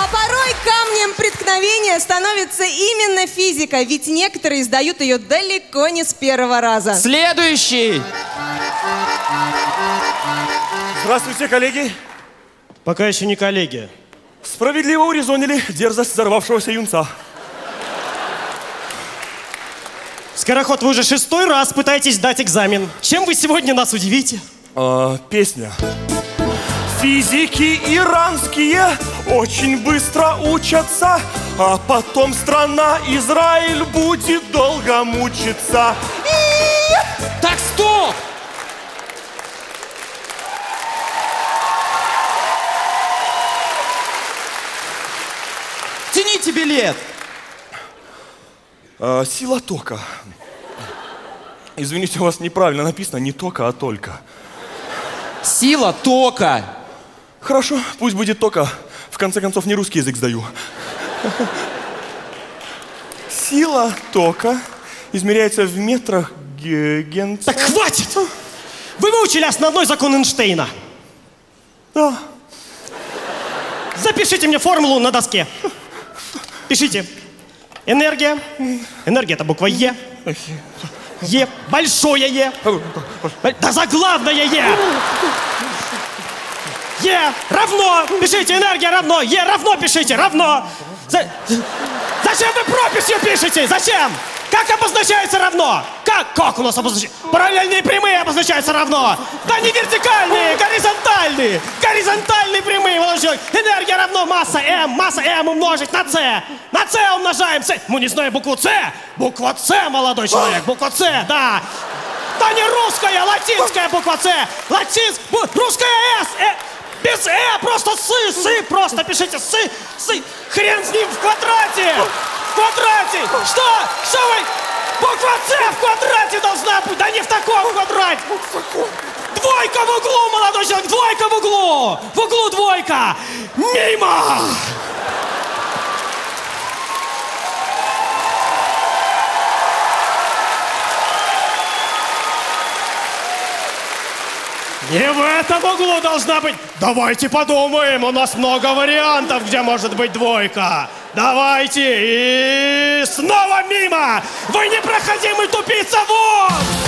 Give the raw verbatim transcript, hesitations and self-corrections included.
А порой камнем преткновения становится именно физика, ведь некоторые сдают ее далеко не с первого раза. Следующий! Здравствуйте, коллеги. Пока еще не коллеги. Справедливо урезонили дерзость взорвавшегося юнца. Скороход, вы уже шестой раз пытаетесь сдать экзамен. Чем вы сегодня нас удивите? А, песня. Физики иранские очень быстро учатся, а потом страна Израиль будет долго мучиться. Так, стоп! Тяните билет! А, сила тока. Извините, у вас неправильно написано не тока, а только. Сила тока. Хорошо, пусть будет тока. В конце концов, не русский язык сдаю. Сила тока измеряется в метрах ген... Так хватит! Вы выучили основной закон Эйнштейна? Да. Запишите мне формулу на доске. Пишите. Энергия. Энергия — это буква Е. Е. Большое Е. Да заглавное Е. Е равно. Пишите. Энергия равно. Е равно пишите. Равно. За... Зачем вы прописью пишете? Зачем? Как обозначается равно? Как? Как у нас обозначается? Параллельные прямые обозначаются равно. Да не вертикальные, горизонтальные. Горизонтальные прямые. Энергия равно масса М. Масса М умножить на С. На С умножаем С. Мы не знаем букву С. Буква С, молодой человек. Буква С, да. Да не русская, латинская буква С. Латинская, русская С. Э. Без Э, просто сы, сы, просто пишите сы, сы. Хрен с ним в квадрате. В квадрате! Что? Что вы? Буква С в квадрате должна быть! Да не в таком квадрате! Двойка в углу, молодой человек! Двойка в углу! В углу двойка! Мимо! Не в этом углу должна быть. Давайте подумаем, у нас много вариантов, где может быть двойка. Давайте. И снова мимо. Вы непроходимый тупица, вон!